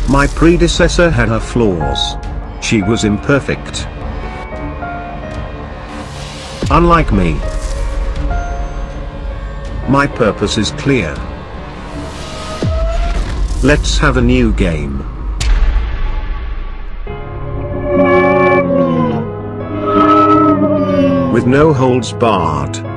My predecessor had her flaws. She was imperfect. Unlike me. My purpose is clear. Let's have a new game. With no holds barred.